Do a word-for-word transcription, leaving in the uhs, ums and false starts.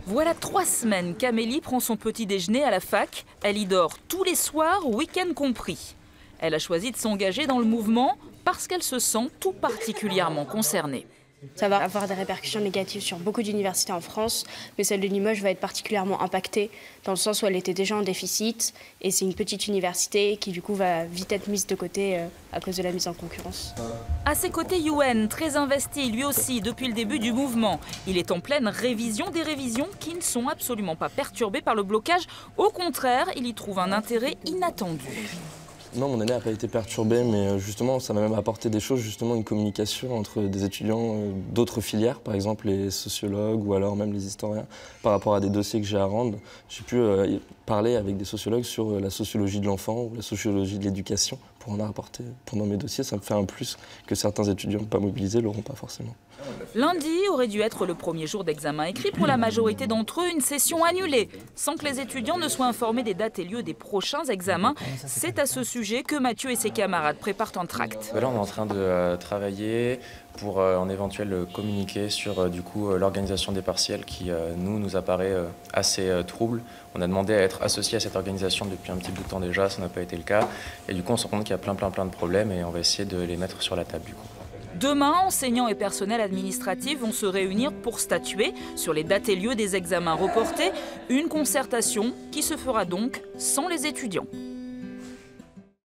Voilà trois semaines qu'Amélie prend son petit déjeuner à la fac. Elle y dort tous les soirs, week-end compris. Elle a choisi de s'engager dans le mouvement parce qu'elle se sent tout particulièrement concernée. Ça va avoir des répercussions négatives sur beaucoup d'universités en France, mais celle de Limoges va être particulièrement impactée dans le sens où elle était déjà en déficit et c'est une petite université qui du coup va vite être mise de côté euh, à cause de la mise en concurrence. À ses côtés, Youenn, très investi lui aussi depuis le début du mouvement. Il est en pleine révision des révisions qui ne sont absolument pas perturbées par le blocage. Au contraire, il y trouve un intérêt inattendu. Non, mon année n'a pas été perturbée, mais justement, ça m'a même apporté des choses, justement une communication entre des étudiants d'autres filières, par exemple les sociologues ou alors même les historiens, par rapport à des dossiers que j'ai à rendre. J'ai pu euh, parler avec des sociologues sur la sociologie de l'enfant ou la sociologie de l'éducation pour en apporter pendant mes dossiers. Ça me fait un plus que certains étudiants pas mobilisés l'auront pas forcément. Lundi aurait dû être le premier jour d'examen écrit pour la majorité d'entre eux, une session annulée, sans que les étudiants ne soient informés des dates et lieux des prochains examens. C'est à ce sujet que Mathieu et ses camarades préparent un tract. Là, on est en train de euh, travailler pour euh, en éventuel communiquer sur euh, du coup euh, l'organisation des partiels qui euh, nous nous apparaît euh, assez euh, trouble. On a demandé à être associé à cette organisation depuis un petit bout de temps déjà, ça n'a pas été le cas. Et du coup, on se rend compte qu'il y a plein plein plein de problèmes et on va essayer de les mettre sur la table du coup. Demain, enseignants et personnel administratif vont se réunir pour statuer sur les dates et lieux des examens reportés. Une concertation qui se fera donc sans les étudiants.